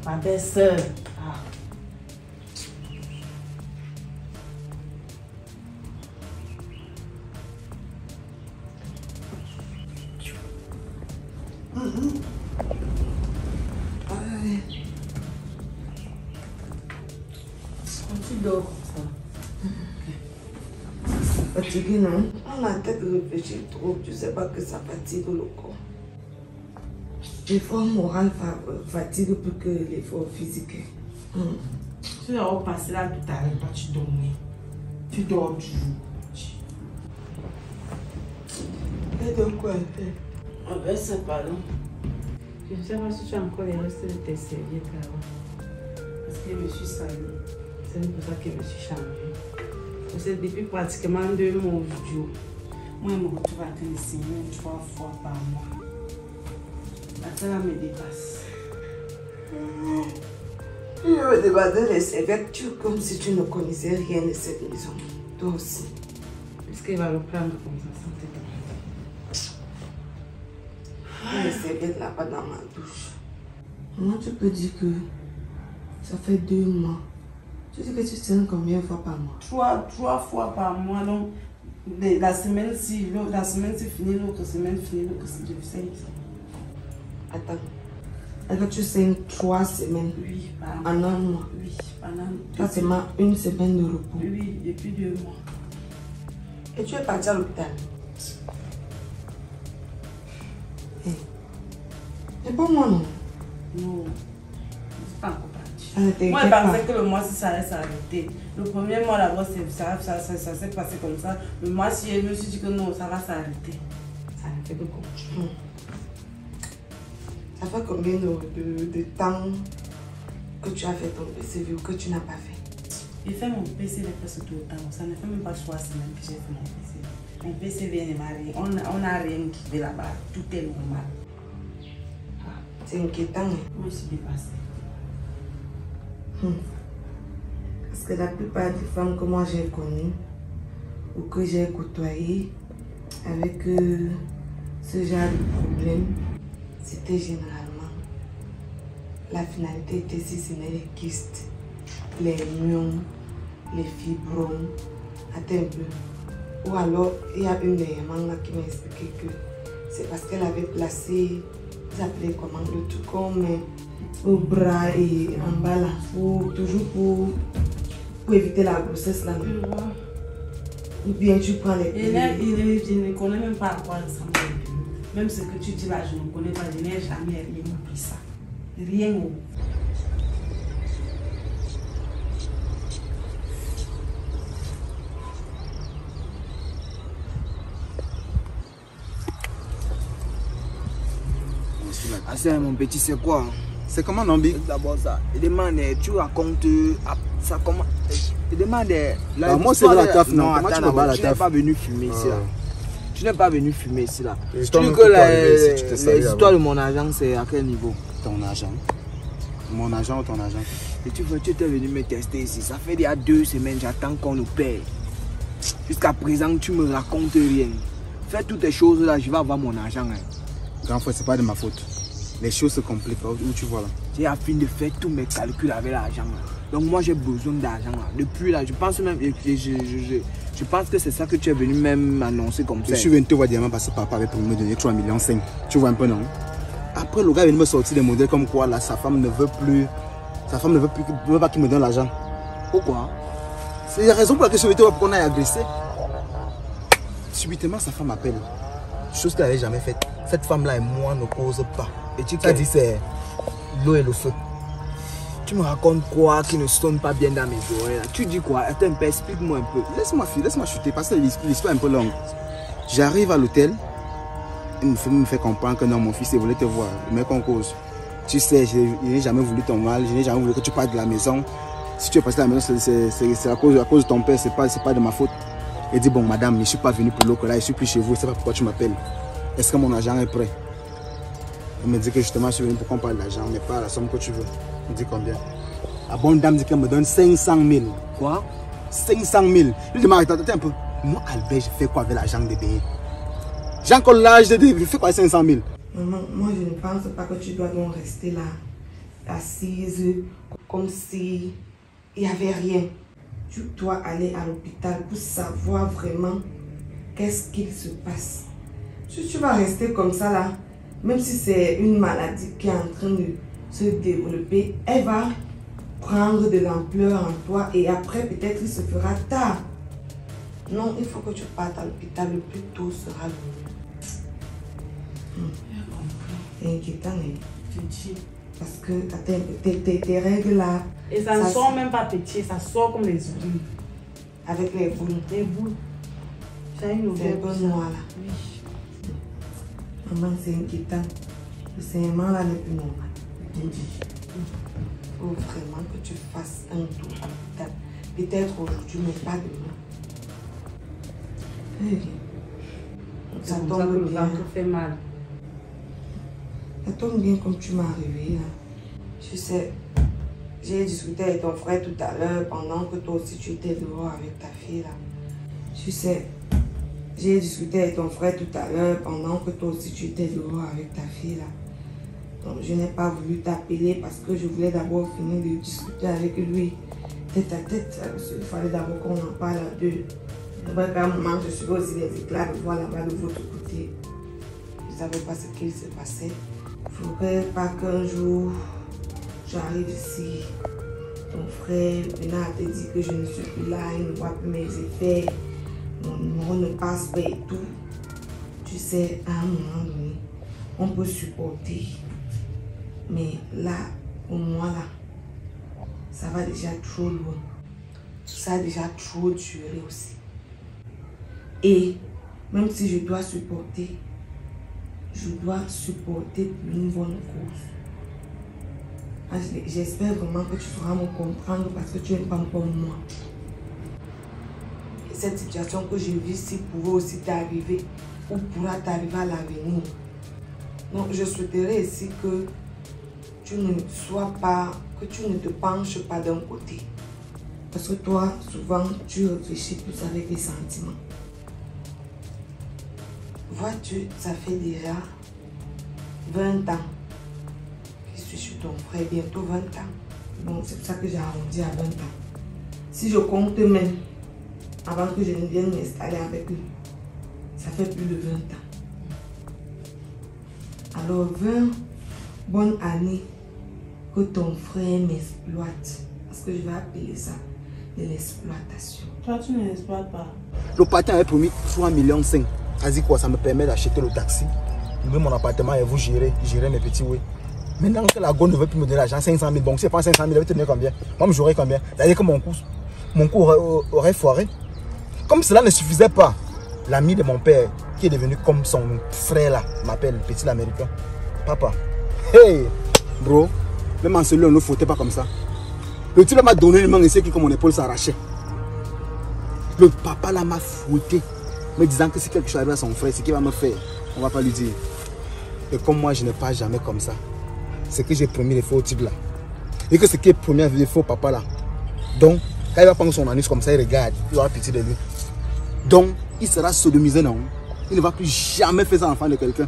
Ma belle-sœur. Ah. Tu dors comme ça. Fatigué, non? On a la tête réfléchir trop. Tu sais pas que ça fatigue le corps. L'effort moral fatigue plus que l'effort physique. Tu dois repasser là tout à l'heure, tu dormais. Tu dors toujours. Et de quoi elle fait? Ah ben c'est pas long. Je ne sais pas si tu as encore les restes de tes serviettes là-bas. Parce que je me suis salée. C'est pour ça que je me suis changée. Parce que depuis pratiquement 2 mois aujourd'hui, moi je me retrouve à te signer 3 fois par mois. Ça là me dépasse. Je me débardais les serviettes comme si tu ne connaissais rien de cette maison. Toi aussi. Est-ce qu'il va le prendre comme ça sans te demander? Les serviettes là-bas dans ma douche. Comment tu peux dire que ça fait 2 mois? Tu dis que tu tiens combien de fois par mois? 3 fois par mois. Donc, la semaine c'est fini, l'autre semaine fini, l'autre c'est de 5. Attends. Alors tu saignes 3 semaines? Oui, en un mois? Oui, pendant. Tu as seulement 1 semaine de repos? Oui, depuis 2 mois. Et tu es parti à l'hôpital? C'est pas moi non? Non, c'est pas encore parti. Moi je pensais que le mois si ça allait s'arrêter. Le premier mois d'abord ça s'est passé comme ça. Le mois si je me suis dit que non, ça va s'arrêter. Ça ne fait que continuer. Ça fait combien de temps que tu as fait ton PCV ou que tu n'as pas fait? J'ai fait mon PCV presque tout le temps. Ça ne fait même pas 3 semaines que j'ai fait mon PCV. Mon PCV n'est marié. On n'a rien trouvé là-bas. Tout est normal. C'est inquiétant. Moi, je suis dépassée. Parce que la plupart des femmes que moi j'ai connues ou que j'ai côtoyées avec ce genre de problème, c'était généralement la finalité était si ce n'est les kystes, les myons, les fibromes. Attends un peu. Ou alors, il y a une des mamans qui m'a expliqué que c'est parce qu'elle avait placé, vous appelez comment, le tout comme au bras et en bas là, toujours pour éviter la grossesse là. Ou bien tu prends les pilules. Je ne connais même pas à quoi ressemble les pilules. Même ce que tu dis là, je ne connais pas, je n'ai jamais rien pris ça. Rien. Ah, mon petit, c'est quoi? C'est comment, Nambi? D'abord ça. Il demande, tu racontes ça comment? Il demande. Bah, moi, c'est la taf, non? Comment tu n'es pas venu fumer ici là? Tu n'es pas venu fumer ici là. Tu dis que les histoires de mon agent, c'est à quel niveau? Ton agent? Mon agent ou ton agent? Et tu étais venu me tester ici. Ça fait déjà 2 semaines, j'attends qu'on nous paye. Jusqu'à présent, tu me racontes rien. Fais toutes tes choses là, je vais avoir mon agent. Grand frère, c'est pas de ma faute. Les choses se compliquent. Où tu vois là? J'ai fini de faire tous mes calculs avec l'argent. Donc moi j'ai besoin d'argent. Depuis là, je pense même, je pense que c'est ça que tu es venu même annoncer comme ça. Je suis venu te voir diamant parce que papa avait promis de me donner 3,5 millions. Tu vois un peu non? Après le gars est venu me sortir des modèles comme quoi là, sa femme ne veut plus pas qu'il me donne l'argent. Pourquoi? C'est la raison pour laquelle je suis venu te voir pour qu'on aille agresser. Subitement sa femme m'appelle. Chose qu'elle n'avait jamais faite. Cette femme-là et moi ne cause pas. Et tu as dit c'est l'eau et le feu. Tu me racontes quoi qui ne sonne pas bien dans mes oreilles? Tu dis quoi? Attends un peu, explique-moi un peu. Laisse-moi chuter parce que l'histoire est un peu longue. J'arrive à l'hôtel. Il me fait comprendre que non, mon fils, il voulait te voir. Il met qu'en cause. Tu sais, je n'ai jamais voulu ton mal. Je n'ai jamais voulu que tu partes de la maison. Si tu es passé à la maison, c'est à cause de ton père. C'est pas de ma faute. Il dit, bon, madame, je ne suis pas venu pour l'eau que là. Je suis plus chez vous. Je ne sais pas pourquoi tu m'appelles. Est-ce que mon agent est prêt? Il me dit que justement, je suis venu pour qu'on parle d'argent, mais pas la somme que tu veux. Il me dit combien? La bonne dame dit qu'elle me donne 500 000. Quoi? 500 000. Lui demande, attends un peu. Moi, Albert, je fais quoi avec l'argent de payer? J'ai encore l'âge de dire, je fais quoi avec 500 000? Maman, moi je ne pense pas que tu dois donc rester là assise comme si il n'y avait rien. Tu dois aller à l'hôpital pour savoir vraiment qu'est-ce qu'il se passe. Si tu vas rester comme ça là, même si c'est une maladie qui est en train de se développer, elle va prendre de l'ampleur en toi et après peut-être il se fera tard. Non, il faut que tu partes à l'hôpital, le plus tôt sera le mieux. C'est inquiétant, hein? Parce que tes règles là... Et ça ne sort même pas petit, ça sort comme les boules. Avec les boules. Les boules. J'ai une C'est un peu noir là. Oui. Maman, c'est inquiétant. Le saignement là n'est plus normal. Il faut vraiment que tu fasses un tour à l'hôpital. Peut-être aujourd'hui, mais pas demain. Ça tombe bien. Le ventre fait mal. Ça tombe bien comme tu m'as réveillé là. Tu sais, j'ai discuté avec ton frère tout à l'heure pendant que toi aussi tu étais dehors avec ta fille là. Tu sais, j'ai discuté avec ton frère tout à l'heure pendant que toi aussi tu étais dehors avec ta fille là. Donc je n'ai pas voulu t'appeler parce que je voulais d'abord finir de discuter avec lui tête à tête. Il fallait d'abord qu'on en parle à deux. D'abord qu'à un moment je suis aussi les éclats de voix là-bas de votre côté. Je ne savais pas ce qu'il se passait. Il ne faudrait pas qu'un jour j'arrive ici. Ton frère maintenant te dit que je ne suis plus là, il ne voit plus mes effets. Mon numéro ne passe pas et tout. Tu sais, à un moment donné, on peut supporter. Mais là, pour moi, là, ça va déjà trop loin. Ça a déjà trop duré aussi. Et même si je dois supporter, je dois supporter pour une bonne cause. J'espère vraiment que tu sauras me comprendre parce que tu n'es pas encore moi. Et cette situation que je vis ici pourrait aussi t'arriver ou pourra t'arriver à l'avenir. Donc je souhaiterais ici que tu ne sois pas, que tu ne te penches pas d'un côté. Parce que toi, souvent, tu réfléchis plus avec les sentiments. Vois-tu, ça fait déjà 20 ans que je suis chez ton frère, bientôt 20 ans. Donc c'est pour ça que j'ai arrondi à 20 ans. Si je compte même, avant que je ne vienne m'installer avec lui, ça fait plus de 20 ans. Alors 20 bonnes années que ton frère m'exploite. Parce que je vais appeler ça de l'exploitation. Toi, tu ne l'exploites pas. Le patron avait promis 3,5 millions. A dit quoi? Ça me permet d'acheter le taxi, louer mon appartement et vous gérer mes petits oui. Maintenant que la go ne veut plus me donner l'argent, 500 000, bon, si elle prend 500 000, elle va te donner combien? Moi, j'aurais combien? C'est-à-dire que mon coup aurait foiré. Comme cela ne suffisait pas, l'ami de mon père, qui est devenu comme son frère là, m'appelle petit américain. Papa, hey, bro, même en celui-là, on ne foutait pas comme ça. Le type m'a donné une main ici que mon épaule s'arrachait. Le papa là m'a fouetté, me disant que si quelque chose arrive à son frère, ce qu'il va me faire, on ne va pas lui dire. Et comme moi, je n'ai pas jamais comme ça. C'est que j'ai promis les faux types là. Et que ce qui est promis avec les faux papa là. Donc, quand il va prendre son anus comme ça, il regarde, il aura pitié de lui. Donc, il sera sodomisé, non? Il ne va plus jamais faire ça à l'enfant de quelqu'un.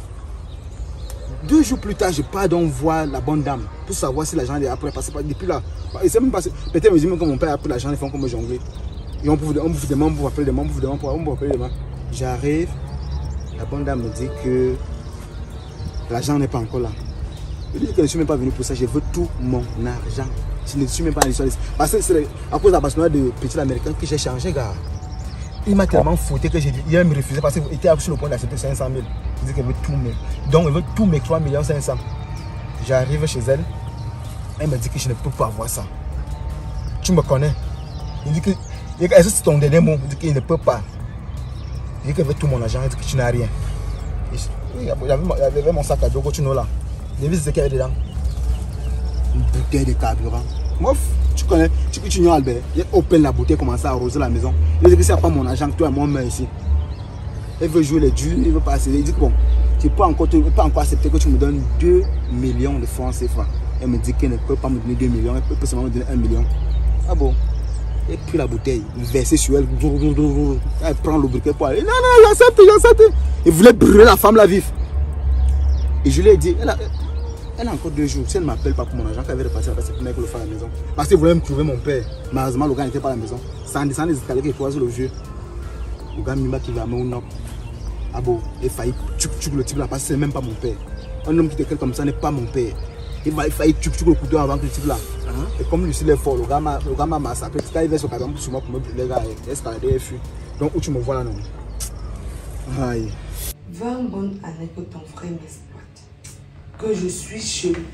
2 jours plus tard, je pars donc voir la bonne dame pour savoir si l'argent est après. Parce que depuis là, il s'est même passé. Peut-être me dit que mon père a pris l'argent, ils font comme jongler. Et on vous demande, on vous appelle demain, on vous demande, on vous appelle demain. J'arrive, la bonne dame me dit que l'argent n'est pas encore là. Je dis que je ne suis même pas venu pour ça, je veux tout mon argent. Je ne suis même pas allé sur les... Parce que c'est à cause de la bassinoire de petit américain que j'ai changé, gars. Il m'a tellement fouetté que j'ai dit, il a me refusé parce qu'il était sur le point d'accepter 500 000. Il dit qu'il veut tout mes... Donc il veut tous mes 3 500 000. J'arrive chez elle, elle me dit que je ne peux pas avoir ça. Tu me connais. Il dit que... Est-ce que c'est ton dernier mot? Il dit qu'il ne peut pas. Il dit qu'il veut tout mon argent, il dit que tu n'as rien. Il y avait mon sac à dos, tu n'as là. J'ai vu ce qu'il y avait dedans. Une bouteille de carburant. Mouf, tu connais, tu ignores Albert. Il open la bouteille, commence à arroser la maison. Il dit que si il n'y a pas mon argent, toi et moi on meurt ici. Il veut jouer les durs, il veut pas assez. Il dit que bon, tu ne peux pas encore accepter que tu me donnes 2 millions de francs CFA. Elle me dit qu'elle ne peut pas me donner 2 millions, elle peut seulement me donner 1 million. Ah bon? Elle prit la bouteille, versée sur elle. Elle prend le briquet pour aller. Non, non, j'accepte. Il voulait brûler la femme la vive. Et je lui ai dit, Elle a encore 2 jours. Si elle ne m'appelle pas pour mon argent, quand elle veut repartir, c'est pour le faire à la maison. Parce qu'il voulait me trouver mon père. Malheureusement, le gars n'était pas à la maison. Ça en descend les escaliers qui croisent le vieux. Le gars Mima qui va à mon ah bon, il faillit tuer le type là parce que c'est même pas mon père. Un homme qui te comme ça n'est pas mon père. Il faillit tuer le couteau avant que le type là. Et comme lui il est fort, le gars m'a massacré. Quand il va sur cadran sur moi pour me brûler, les gars, escalader et fuir. Donc où tu me vois là non. Aïe. 20 bonnes années que ton frère m'exploite. Que je suis chez lui.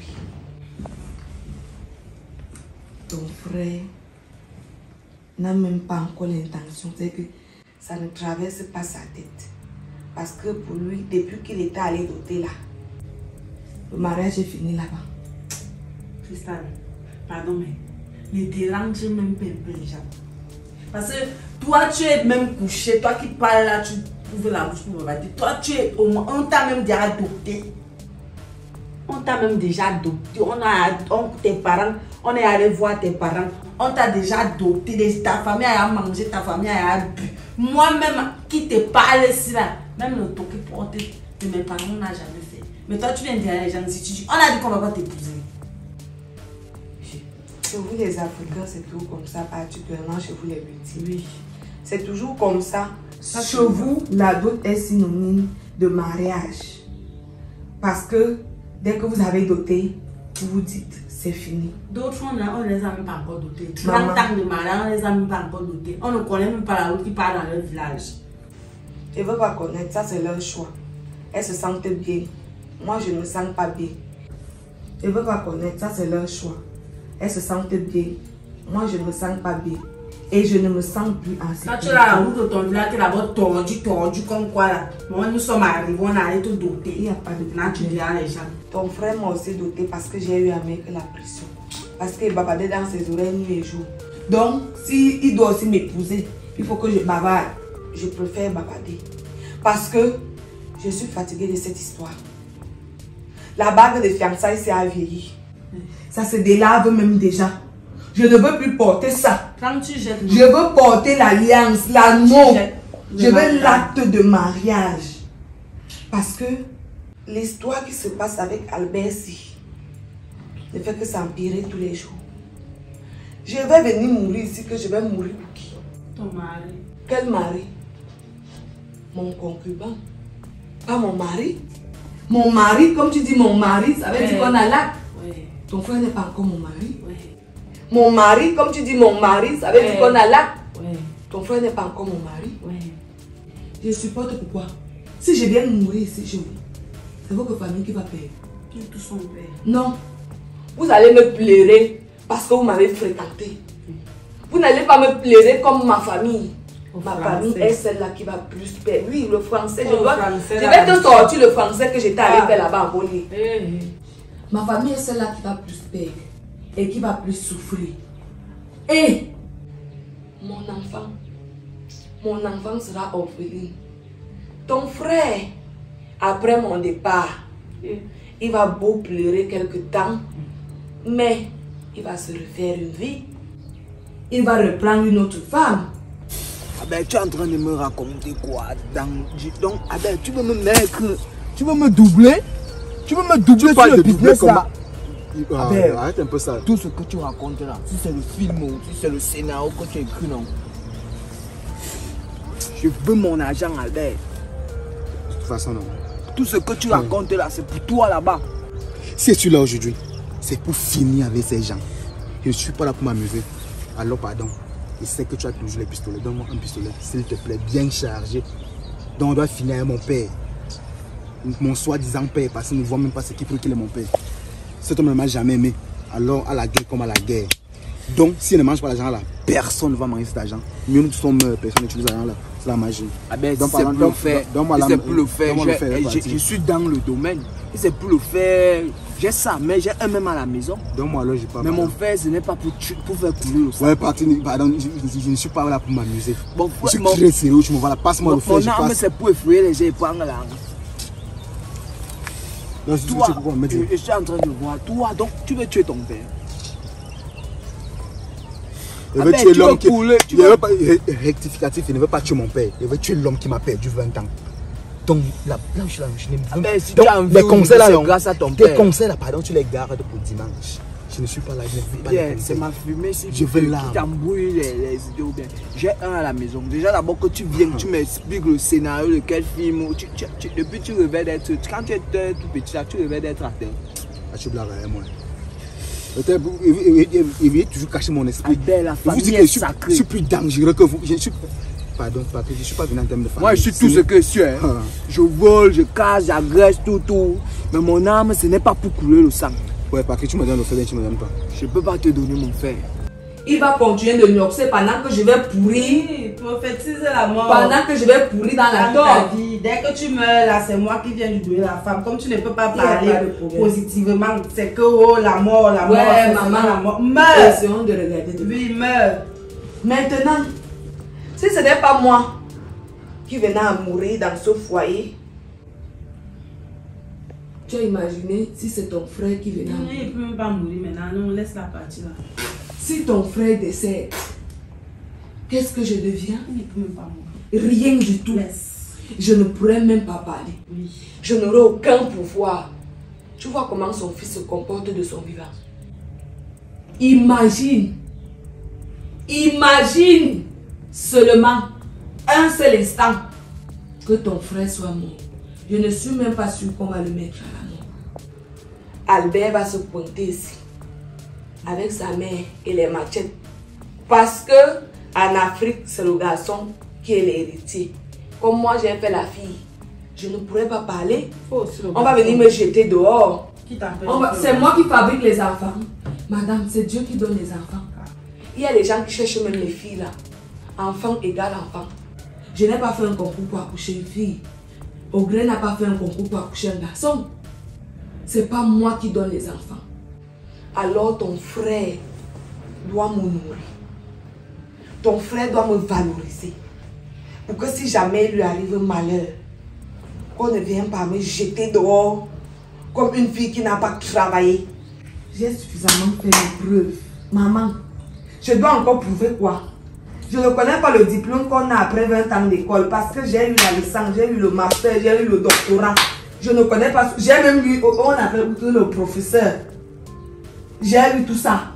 Ton frère n'a même pas encore l'intention. C'est que ça ne traverse pas sa tête. Parce que pour lui, depuis qu'il était allé doter là, le mariage est fini là-bas. Cristal, pardon, mais ne dérange même pas un peu les gens. Parce que toi, tu es même couché, toi qui parles là, tu ouvres la bouche pour me battre. Toi, tu es au moins, on t'a même déjà adopté. On t'a même déjà adopté. Tes parents, on est allé voir tes parents. On t'a déjà adopté. Ta famille a mangé, ta famille a bu. Moi-même, qui te parle ici là, même le toque porté de mes parents, on n'a jamais fait. Mais toi, tu viens dire à les gens, si tu dis, on a dit qu'on va pas t'épouser. Chez vous les Africains, c'est toujours comme ça, particulièrement chez vous les petits. Oui. C'est toujours comme ça. Chez vous, la dot est synonyme de mariage. Parce que dès que vous avez doté, vous vous dites, c'est fini. D'autres, on ne les a même pas encore dotés. 30 ans de mariage, on ne les a même pas encore dotés. On ne connaît même pas la route qui part dans leur village. Je ne veux pas connaître, ça c'est leur choix. Elles se sentent bien. Moi, je ne me sens pas bien. Je ne veux pas connaître, ça c'est leur choix. Elles se sentent bien. Moi, je ne me sens pas bien. Et je ne me sens plus en sécurité. Quand tu as la route de ton village, tu es d'abord tordu comme quoi là. Moi, nous sommes arrivés, on a allé tout doter. Il n'y a pas de problème. Tu dis à les gens. Ton frère m'a aussi doté parce que j'ai eu à mettre la pression. Parce qu'il babadait dans ses oreilles nuit et jour. Donc, s'il doit aussi m'épouser, il faut que je bavarde. Je préfère bavarder. Parce que je suis fatiguée de cette histoire. La bague de fiançailles s'est vieilli. Ça se délave même déjà. Je ne veux plus porter ça. Quand tu jettes, je veux porter l'alliance, l'anneau. Je veux l'acte de mariage. Parce que l'histoire qui se passe avec Albert si ne fait que s'empirer tous les jours. Je vais venir mourir ici, que je vais mourir pour qui? Ton mari. Quel mari? Mon concubin. Pas mon mari. Mon mari, comme tu dis mon mari, ça veut dire qu'on a l'acte. Ton frère n'est pas encore mon mari. Mon mari, comme tu dis mon mari, ça veut dire qu'on a l'acte. Ton frère n'est pas encore mon mari. Je supporte pourquoi? Si je viens mourir ici chez vous, c'est votre famille qui va payer. Tout son père. Non. Vous allez me pleurer parce que vous m'avez fréquenté. Vous n'allez pas me pleurer comme ma famille. Ma famille est celle-là qui va plus payer. Oui, le français, je vais te sortir le français que j'étais allé faire là-bas en Bolivie. Ma famille est celle-là qui va plus payer et qui va plus souffrir. Et mon enfant sera orpheline. Ton frère, après mon départ, il va beau pleurer quelque temps, mais il va se refaire une vie. Il va reprendre une autre femme. Ah ben, tu es en train de me raconter quoi? Donc, ah ben, tu veux me mettre, tu veux me doubler? Tu veux me doubler sur le business là? Ah ben, arrête un peu ça. Tout ce que tu racontes là, si c'est le film ou si c'est le scénario que tu as écrit, non? Je veux mon argent, Albert. De toute façon, non. Tout ce que tu racontes là, c'est pour toi là-bas. Si je suis là aujourd'hui, c'est pour finir avec ces gens. Je ne suis pas là pour m'amuser. Alors, pardon. Je sais que tu as toujours les pistolets. Donne-moi un pistolet, s'il te plaît, bien chargé. Donc, on doit finir avec mon père. Mon soi-disant père, parce qu'il ne voit même pas ce qui peut qu'il est mon père. Cet homme ne m'a jamais aimé. Alors, à la guerre comme à la guerre. Donc, s'il ne mange pas l'argent là, personne ne va manger cet argent. Mieux nous sommes personne n'utilise l'argent là. C'est la magie. Ah ben, si c'est pour le faire, je suis dans le domaine. Si c'est pour le faire, j'ai ça, mais j'ai un même à la maison. Donne-moi alors, je parle. Mais mon frère, ce n'est pas pour faire couler le sang. Ouais, pardon, je ne suis pas là pour m'amuser. Bon, je suis très sérieux, tu me vois là, passe-moi le fer. Mon arme, c'est pour effrayer les gens et prendre la langue. Non, toi, je suis en train de voir. Toi, donc, tu veux tuer ton père. Il veut tuer l'homme qui... Il ne veut pas rectificatif, il ne veut pas tuer mon père. Il veut tuer l'homme qui m'a perdu 20 ans. Là où je suis là, je n'aime pas. Mais si tu as envie, les conseils là, grâce à ton tes père. conseils là, pardon, tu les gardes pour dimanche. Je ne suis pas là, je ne veux pas les C'est conseils. ma fumée si Je veux qui l'arme. t'embrouille les idées ou bien. J'ai un à la maison. Déjà d'abord que tu viens, tu m'expliques le scénario de quel film. Depuis tu rêvais d'être. Quand tu étais tout petit là, tu rêvais d'être acteur. Ah, tu blagues avec moi. Il vient toujours cacher mon esprit. Albert, la Vous famille dites est que je sacrée. suis plus dangereux que vous. Je suis... Pardon, Patrick, je ne suis pas venu en termes de famille. Moi je suis tout ce que je suis. Hein. Ah. Je vole, je casse, j'agresse, tout. Mais mon âme, ce n'est pas pour couler le sang. Ouais, Patrick, tu me donnes le fait, tu ne me donnes pas. Je ne peux pas te donner mon frère. Il va continuer de m'observer pendant que je vais pourrir. Oui, prophétise la mort. Pendant que je vais pourrir dans la Dans ta tort. vie. Dès que tu meurs là, c'est moi qui viens lui donner la femme. Comme tu ne peux pas Il y a parler pas de problème. positivement, c'est que oh, la mort, Ouais, c'est maman. la mort. Meurs. Essayons de regarder de Oui, meurs. Maintenant, si ce n'est pas moi qui venais à mourir dans ce foyer, tu as imaginé si c'est ton frère qui venait à Non, mourir. il ne peut même pas mourir maintenant. Non, laisse la partie là. Si ton frère décède, qu'est-ce que je deviens? Il ne peut même pas mourir. Rien du tout. Laisse. Je ne pourrais même pas parler. Oui. Je n'aurai aucun pouvoir. Tu vois comment son fils se comporte de son vivant. Imagine seulement un seul instant que ton frère soit mort. Je ne suis même pas sûre qu'on va le mettre à la mort. Albert va se pointer ici avec sa mère et les machettes. Parce que en Afrique, c'est le garçon qui est l'héritier. Comme moi, j'ai fait la fille. Je ne pourrais pas parler. On va venir me jeter dehors. Qui t'empêche? C'est moi qui fabrique les enfants. Madame, c'est Dieu qui donne les enfants. Il y a des gens qui cherchent même les filles là. Enfant égale enfant. Je n'ai pas fait un concours pour accoucher une fille. Augret n'a pas fait un concours pour accoucher un garçon. C'est pas moi qui donne les enfants. Alors ton frère doit me nourrir. Ton frère doit me valoriser. Pour que si jamais il lui arrive un malheur, qu'on ne vienne pas me jeter dehors comme une fille qui n'a pas travaillé. J'ai suffisamment fait les preuves. Maman, je dois encore prouver quoi? Je ne connais pas le diplôme qu'on a après 20 ans d'école parce que j'ai eu la licence, j'ai eu le master, j'ai eu le doctorat. Je ne connais pas. J'ai même eu, on appelle le professeur. J'ai eu tout ça.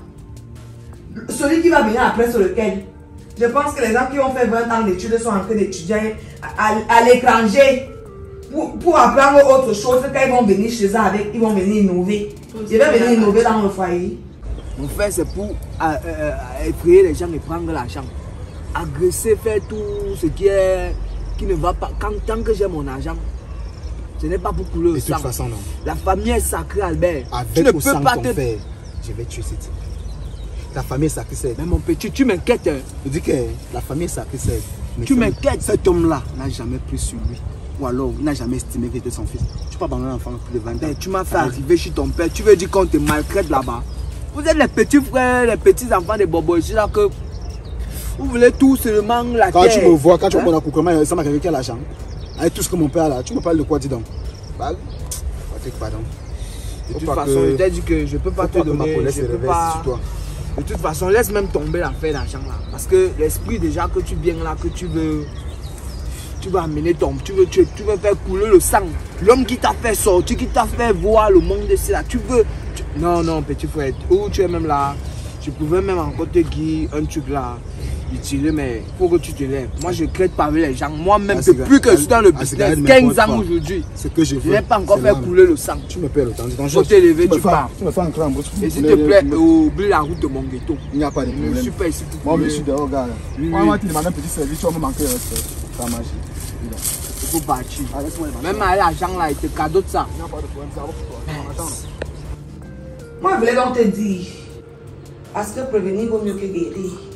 Celui qui va venir après, c'est lequel? Je pense que les gens qui ont fait 20 ans d'études sont en train d'étudier à l'étranger pour apprendre autre chose. Quand ils vont venir chez eux avec, ils vont venir innover. Je vais venir innover dans le foyer. Mon frère, c'est pour effrayer les gens et prendre l'argent. Agresser, faire tout ce qui ne va pas. Tant que j'ai mon argent, ce n'est pas pour couler le sang. De toute façon, non. La famille est sacrée, Albert. Avec Tu ne ou peux sans pas ton te... frère, je vais tuer cette. La famille est sacrée. Mais mon petit, tu m'inquiètes. Hein. Je dis que la famille est sacrée. Tu m'inquiètes. Cet homme-là n'a jamais pris sur lui. Ou alors, il n'a jamais estimé qu'il était son fils. Tu peux abandonner l'enfant plus de 20 ans. Mais tu m'as fait arriver chez ton père. Tu veux dire qu'on te maltraite là-bas. Vous êtes les petits frères, les petits enfants des bobos ici là que vous voulez tout seulement la Quand terre. tu me vois, quand tu vois mon accoutrement, ça m'a quelqu'un qui a l'argent. Avec tout ce que mon père a là, tu me parles de quoi, dis donc? Patrick, pardon. De toute façon, je t'ai dit que je ne peux pas te donner. Je peux pas... sur toi. De toute façon, laisse même tomber l'affaire d'argent là. Parce que l'esprit déjà que tu viens là, que tu veux amener tu veux faire couler le sang. L'homme qui t'a fait sortir, qui t'a fait voir le monde ici là, Non, petit frère, où tu es même là, je pouvais même encore te dire un truc là, utile, mais il faut que tu te lèves. Moi, je crée pas avec les gens. Moi-même, depuis que je suis dans le business, 15 ans aujourd'hui, je n'ai pas encore fait couler le sang. Tu me perds le temps. Il faut te lever, tu pars. Tu me fais un cran. Et s'il te plaît, oublie la route de mon ghetto. Il n'y a pas de problème. Je suis pas ici pour moi, couler. je suis dehors, gars. Moi, tu demandes un petit service, tu vas me manquer de respect. Ça marche. Il faut partir. Même avec l'argent là, il te cadeau de ça. Il n'y a pas de problème, ça va pour toi. Moi, je voulais donc te dire, parce que prévenir vaut mieux que guérir.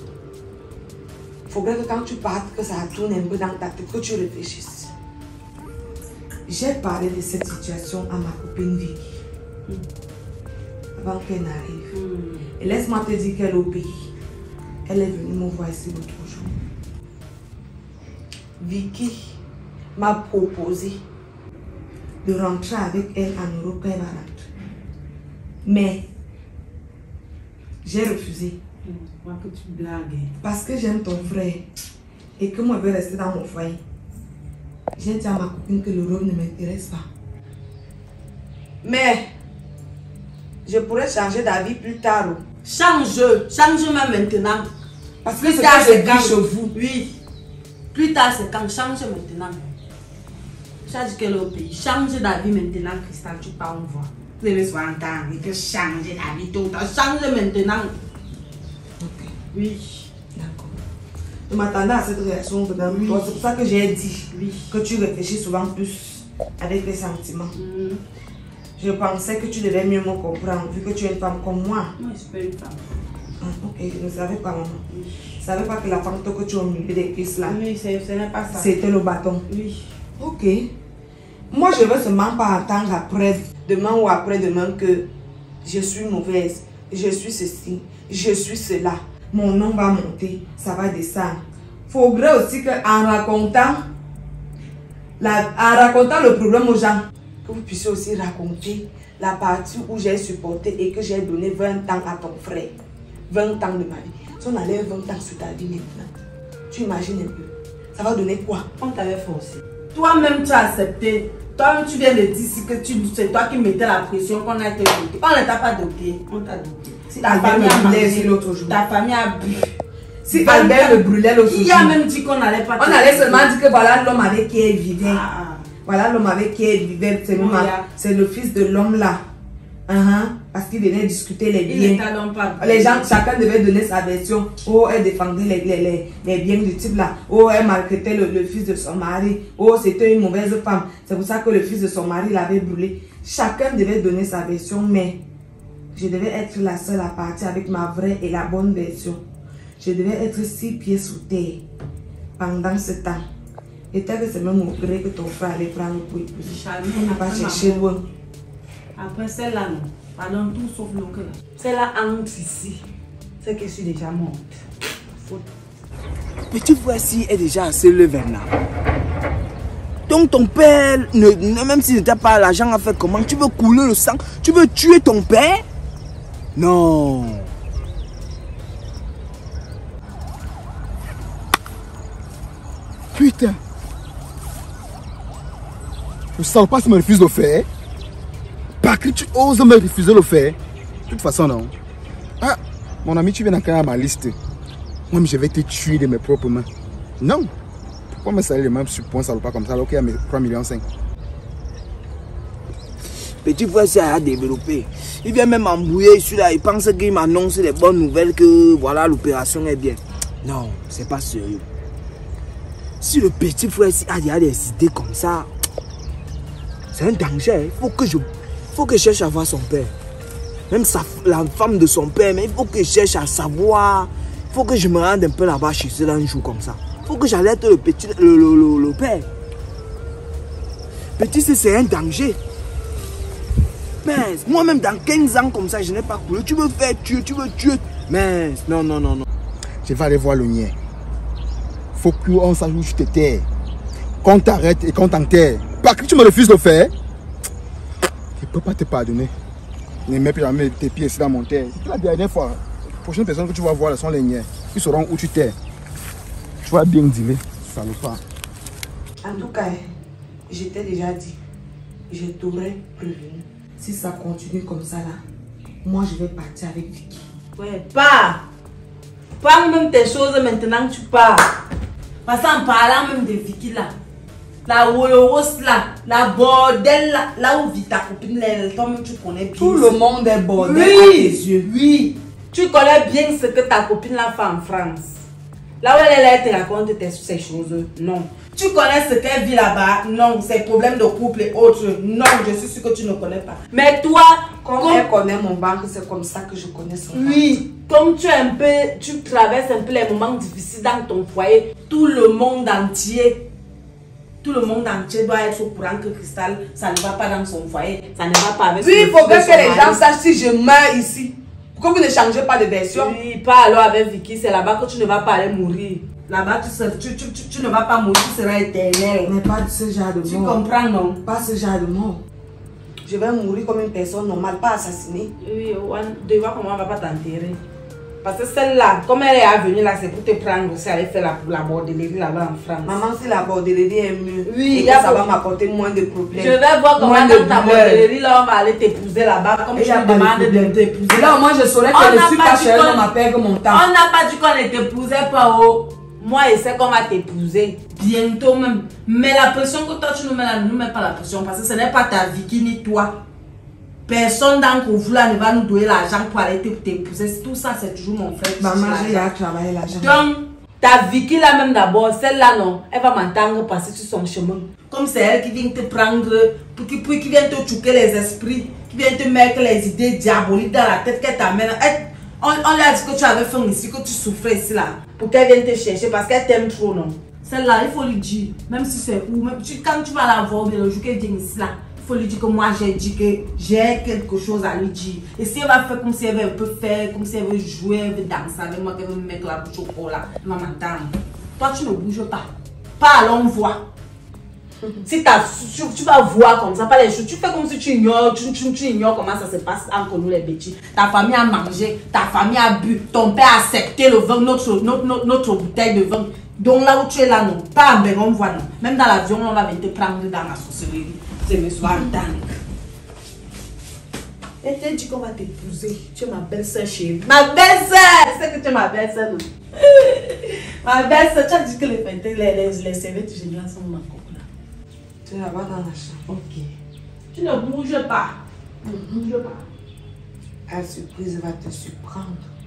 Il faudrait que quand tu partes, que ça tourne un peu dans ta tête, que tu réfléchisses. J'ai parlé de cette situation à ma copine Vicky, avant qu'elle n'arrive. Et laisse-moi te dire qu'elle obéit. Elle est venue me voir ici l'autre jour. Vicky m'a proposé de rentrer avec elle en Europe quand elle va rentrer. Mais j'ai refusé. Moi que tu blagues. Parce que j'aime ton frère et que moi je veux rester dans mon foyer. j'ai dit à ma copine que le rôle ne m'intéresse pas. Mais, je pourrais changer d'avis plus tard. Change même maintenant. Parce que c'est quand je vis chez vous. Oui. Plus tard, c'est quand change maintenant. Change quel autre pays. Change d'avis maintenant, Cristal, tu pars, on voit. Vous devez se entendre et que changer d'avis tout le temps. Change maintenant. Ok. Oui. D'accord. Je m'attendais à cette réaction de toi. C'est pour ça que j'ai dit que tu réfléchis souvent plus avec tes sentiments. Je pensais que tu devais mieux me comprendre vu que tu es une femme comme moi. Moi, je suis pas une femme. Ok, je ne savais pas, maman. Je ne savais pas que la femme que tu as au milieu des cuisses là, Oui, ce n'est pas ça. c'était le bâton. Oui. Ok. Moi, je veux seulement pas entendre après, demain ou après-demain que je suis mauvaise, je suis ceci, je suis cela. Mon nom va monter, ça va descendre. Faudrait aussi qu'en racontant le problème aux gens, que vous puissiez aussi raconter la partie où j'ai supporté et que j'ai donné 20 ans à ton frère. 20 ans de ma vie. Si on allait 20 ans sur ta vie maintenant, tu imagines un peu. Ça va donner quoi? On t'avait forcé. Toi-même, tu as accepté. Toi-même, tu viens de dire que c'est toi qui mettais la pression qu'on a été bloqué. On ne t'a pas doté. On t'a doté. Si Albert me brûlait aussi l'autre jour. Ta famille a bu. Si Albert me brûlait l'autre jour. Il a même dit qu'on n'allait pas. On allait seulement dire que voilà l'homme avec qui elle vivait. Ah. Voilà l'homme avec qui elle vivait. C'est le fils de l'homme là. Parce qu'il venait discuter les biens. Les gens, chacun devait donner sa version. Oh, elle défendait les biens du type là. Oh, elle maltraitait le fils de son mari. Oh, c'était une mauvaise femme. C'est pour ça que le fils de son mari l'avait brûlé. Chacun devait donner sa version, mais je devais être la seule à partir avec ma vraie et la bonne version. Je devais être 6 pieds sous terre pendant ce temps. Et tel que c'est même au gré que ton frère allait prendre pour épouser. On n'a pas cherché loin. Après celle-là, non. Pardon, tout sauf le cœur. Celle-là entre ici. C'est que je suis déjà morte. Petit voici est déjà assez levé là. Donc ton père, même s'il n'était pas l'argent à faire comment, tu veux couler le sang, tu veux tuer ton père? Non. Putain. Je sens pas si me refuse de faire. Par que tu oses me refuser le faire. De toute façon, non. Ah, mon ami, tu viens d'encore à ma liste. Moi, je vais te tuer de mes propres mains. Non. Pourquoi me salir les mêmes sur point, ça ne pas comme ça, alors qu'il y a mes 3,5 millions. Petit frère, c'est à développer. Il vient même embrouiller celui-là. Il pense qu'il m'annonce les bonnes nouvelles que voilà, l'opération est bien. Non, c'est pas sérieux. Si le petit frère a des idées comme ça, c'est un danger. Il faut que je cherche à voir son père. Même la femme de son père, mais il faut que je cherche à savoir. Il faut que je me rende un peu là-bas chez eux un jour comme ça. Il faut que j'alerte le petit, le père. Petit, c'est un danger. Mais moi-même, dans 15 ans comme ça, je n'ai pas couru. Tu veux faire tuer, tu veux tuer. Mais non, non, non, non. Je vais aller voir le mien. Faut qu'on sache où tu t'étais. Qu'on t'arrête et qu'on t'enterre. Parce que tu me refuses de le faire. Je ne peux pas te pardonner. Ne mets plus jamais tes pieds ici dans mon terre. C'est la dernière fois. Les prochaines personnes que tu vas voir, elles sont les miens. Ils sauront où tu t'es. Tu vas bien dire. Salopard. En tout cas, je t'ai déjà dit. Je t'aurais prévenu. Si ça continue comme ça là, moi je vais partir avec Vicky. Ouais, pars. Parle même tes choses maintenant que tu pars. Parce qu'en parlant même de Vicky là, la Woloros là, la bordel là, là où vit ta copine, toi-même tu connais bien. Tout le monde est bordel à tes yeux. Oui, tu connais bien ce que ta copine là fait en France. Là où elle te raconte ces choses, non. Tu connais ce qu'elle vit là-bas, non. Ses problèmes de couple et autres, non. Je suis sûre que tu ne connais pas. Mais toi, comme elle connaît mon banque, c'est comme ça que je connais son banque. Oui, comme tu traverses un peu les moments difficiles dans ton foyer, tout le monde entier doit être au courant que Cristal, ça ne va pas dans son foyer, ça ne va pas avec son Oui, il faut que les gens sachent si je meurs ici. Pourquoi vous ne changez pas de version? Oui, pas alors avec Vicky, c'est là-bas que tu ne vas pas aller mourir. Là-bas, tu ne vas pas mourir, tu seras éternel. Mais pas de ce genre de mort. Tu comprends, non? Pas ce genre de mort. Je vais mourir comme une personne normale, pas assassinée. Oui, de voir comment on ne va pas t'enterrer. Parce que celle-là, comme elle est venue là, c'est pour te prendre aussi, aller faire la bordellerie là-bas en France. Maman, si la bordellerie est mieux, oui, ça va m'apporter moins de problèmes. Je vais voir comment dans ta bordellerie là, on va aller t'épouser là-bas, comme tu me demandes de t'épouser. Là, moi, je saurais que je ne suis pas chère dans ma père que mon temps. On n'a pas dit qu'on ne t'épousait pas. Oh. Moi, je sais qu'on va t'épouser bientôt même. Mais la pression que toi, tu nous mets là, ne nous mets pas la pression parce que ce n'est pas ta Vicky ni toi. Personne dans le vous là ne va nous donner l'argent pour aller t'épouser. Tout ça, c'est toujours mon frère. Maman, j'ai à travailler l'argent. Donc, ta Vicky là même d'abord, celle-là non, elle va m'entendre passer sur son chemin. Comme c'est elle qui vient te prendre, qui vient te choquer les esprits, qui vient te mettre les idées diaboliques dans la tête qu'elle t'amène. On lui a dit que tu avais faim ici, que tu souffrais ici là. Pour qu'elle vienne te chercher parce qu'elle t'aime trop, non? Celle-là, il faut lui dire, même si c'est où, même quand tu vas la voir, le jour qu'elle vient ici là, il faut lui dire que moi j'ai dit que j'ai quelque chose à lui dire. Et si elle va faire comme si elle veut un peu faire, comme si elle veut jouer, elle veut danser avec moi, qu'elle veut me mettre la bouche au corps là, elle va m'entendre. Toi, tu ne bouges pas. Pas à voix. Si tu vas voir comme ça, pas les choses, tu fais comme si tu ignores, tu ignores comment ça se passe entre nous les bêtises. Ta famille a mangé, ta famille a bu, ton père a accepté le vin, notre bouteille de vin. Donc là où tu es là, non, pas à on voit non. Même dans l'avion, on va venir te prendre dans la sorcellerie. C'est me soir dingue. Elle t'a dit qu'on va t'épouser. Tu es ma belle-sœur chérie. Ma belle-sœur! Je sais que tu es ma belle-sœur, non? Ma belle-sœur, tu as dit que les serviettes générales sont ma coque là. Tu es là-bas dans la chambre. Ok. Tu ne bouges pas. Ne bouge pas. La surprise va te surprendre.